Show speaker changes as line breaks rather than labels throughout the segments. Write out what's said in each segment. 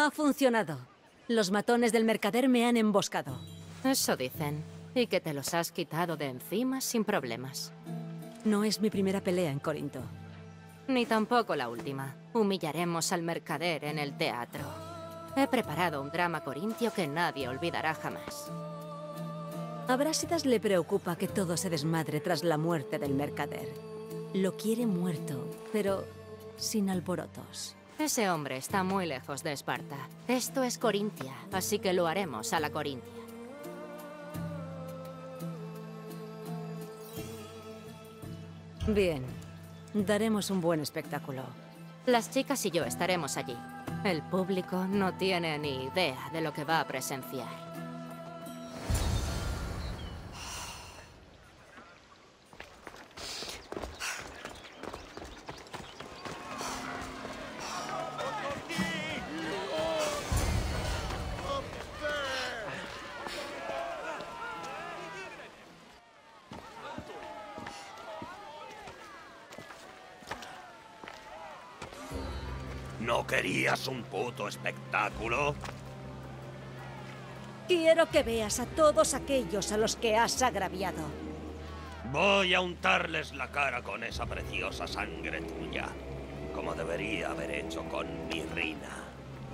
Ha funcionado. Los matones del mercader me han emboscado.
Eso dicen. Y que te los has quitado de encima sin problemas.
No es mi primera pelea en Corinto.
Ni tampoco la última. Humillaremos al mercader en el teatro. He preparado un drama corintio que nadie olvidará jamás.
A Brásidas le preocupa que todo se desmadre tras la muerte del mercader. Lo quiere muerto, pero sin alborotos.
Ese hombre está muy lejos de Esparta. Esto es Corintia, así que lo haremos a la Corintia.
Bien. Daremos un buen espectáculo.
Las chicas y yo estaremos allí. El público no tiene ni idea de lo que va a presenciar.
¿No querías un puto espectáculo?
Quiero que veas a todos aquellos a los que has agraviado.
Voy a untarles la cara con esa preciosa sangre tuya, como debería haber hecho con Mirrina.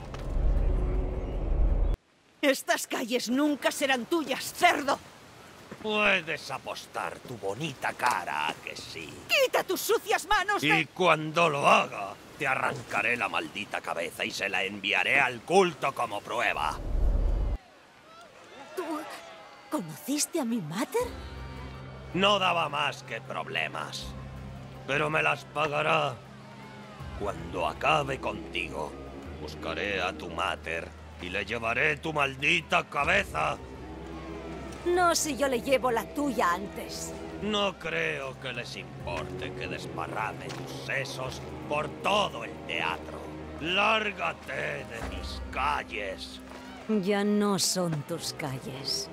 Estas calles nunca serán tuyas, cerdo.
Puedes apostar tu bonita cara a que sí.
¡Quita tus sucias manos de...
Y cuando lo haga, te arrancaré la maldita cabeza y se la enviaré al culto como prueba.
¿Tú conociste a mi mater?
No daba más que problemas, pero me las pagará. Cuando acabe contigo, buscaré a tu mater y le llevaré tu maldita cabeza.
No si yo le llevo la tuya antes.
No creo que les importe que desparrame tus sesos por todo el teatro. ¡Lárgate de mis calles!
Ya no son tus calles.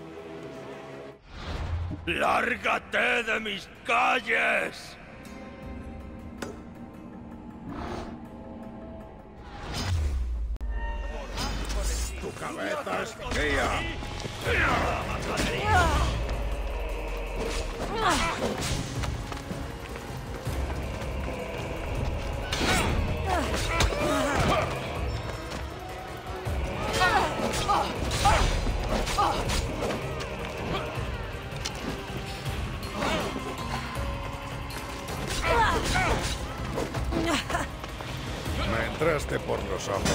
¡Lárgate de mis calles!
¡Tu cabeza es mía! Me entraste por los ojos.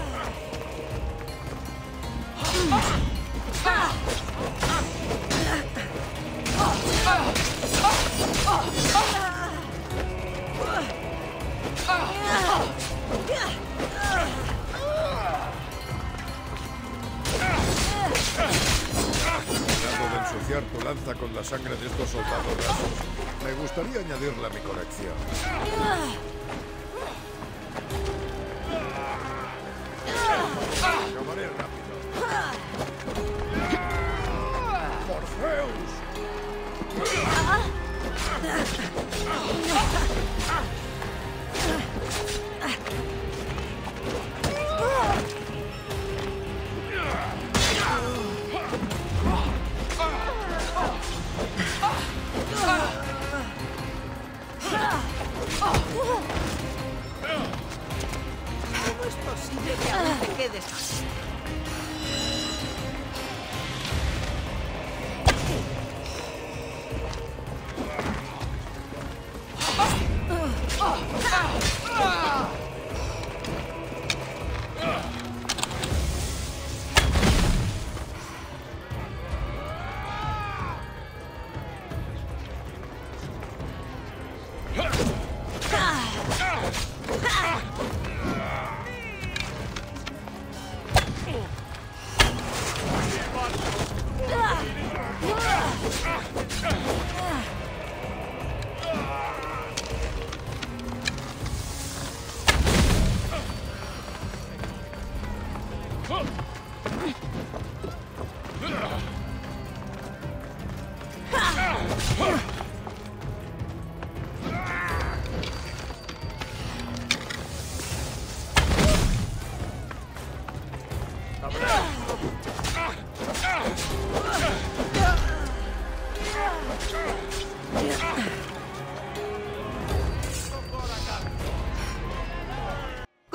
Tratando de ensuciar tu lanza con la sangre de estos soldados rasos, me gustaría añadirla a mi colección. Acabaré rápido. ¡Por Zeus!
¿Cómo es posible que aún te quedes así?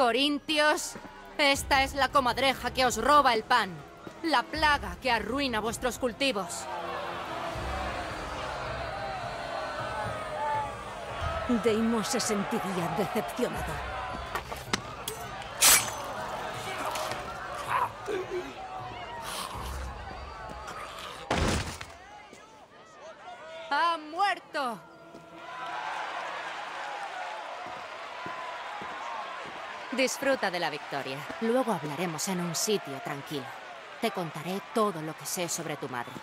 Corintios, esta es la comadreja que os roba el pan. La plaga que arruina vuestros cultivos.
Deimos se sentiría decepcionado.
¡Ha muerto! Disfruta de la victoria. Luego hablaremos en un sitio tranquilo. Te contaré todo lo que sé sobre tu madre.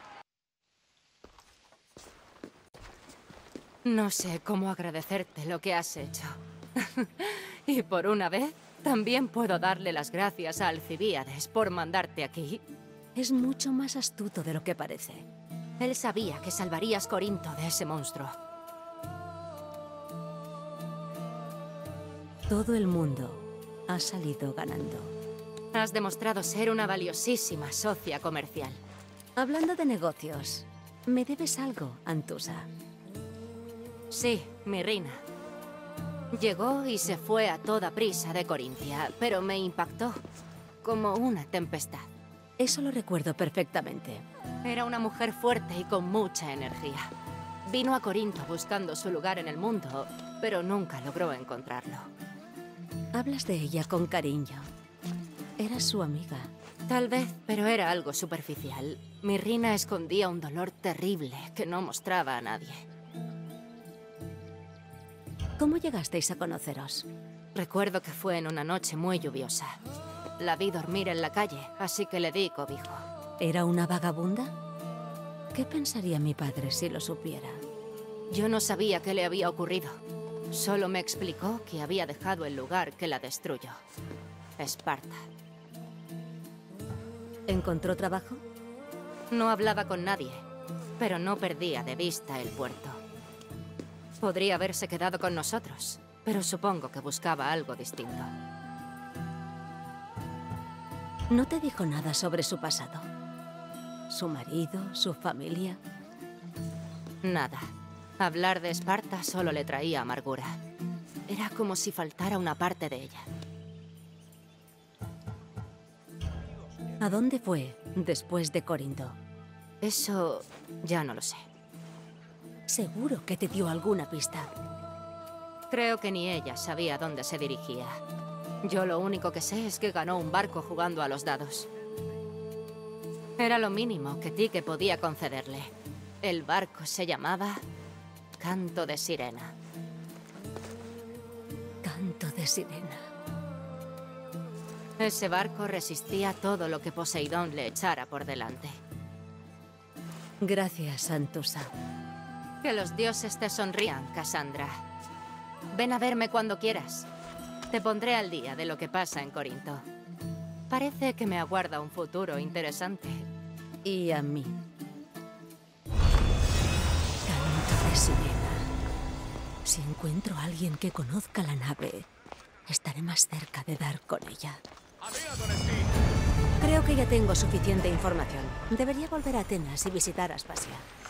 No sé cómo agradecerte lo que has hecho. Y por una vez, también puedo darle las gracias a Alcibíades por mandarte aquí.
Es mucho más astuto de lo que parece.
Él sabía que salvarías Corinto de ese monstruo.
Todo el mundo ha salido ganando.
Has demostrado ser una valiosísima socia comercial.
Hablando de negocios, me debes algo, Antusa.
Sí, Mirrina. Llegó y se fue a toda prisa de Corintia, pero me impactó como una tempestad.
Eso lo recuerdo perfectamente.
Era una mujer fuerte y con mucha energía. Vino a Corinto buscando su lugar en el mundo, pero nunca logró encontrarlo.
Hablas de ella con cariño. Era su amiga.
Tal vez, pero era algo superficial. Mirrina escondía un dolor terrible que no mostraba a nadie.
¿Cómo llegasteis a conoceros?
Recuerdo que fue en una noche muy lluviosa. La vi dormir en la calle, así que le di cobijo.
¿Era una vagabunda? ¿Qué pensaría mi padre si lo supiera?
Yo no sabía qué le había ocurrido. Solo me explicó que había dejado el lugar que la destruyó. Esparta.
¿Encontró trabajo?
No hablaba con nadie, pero no perdía de vista el puerto. Podría haberse quedado con nosotros, pero supongo que buscaba algo distinto.
¿No te dijo nada sobre su pasado? ¿Su marido? ¿Su familia?
Nada. Hablar de Esparta solo le traía amargura. Era como si faltara una parte de ella.
¿A dónde fue después de Corinto?
Eso ya no lo sé.
Seguro que te dio alguna pista.
Creo que ni ella sabía dónde se dirigía. Yo lo único que sé es que ganó un barco jugando a los dados. Era lo mínimo que Tyche podía concederle. El barco se llamaba Canto de Sirena.
Canto de Sirena.
Ese barco resistía todo lo que Poseidón le echara por delante.
Gracias, Antusa.
Que los dioses te sonrían, Cassandra. Ven a verme cuando quieras. Te pondré al día de lo que pasa en Corinto. Parece que me aguarda un futuro interesante.
Y a mí. Canto de Sirena. Si encuentro a alguien que conozca la nave, estaré más cerca de dar con ella. Creo que ya tengo suficiente información. Debería volver a Atenas y visitar Aspasia.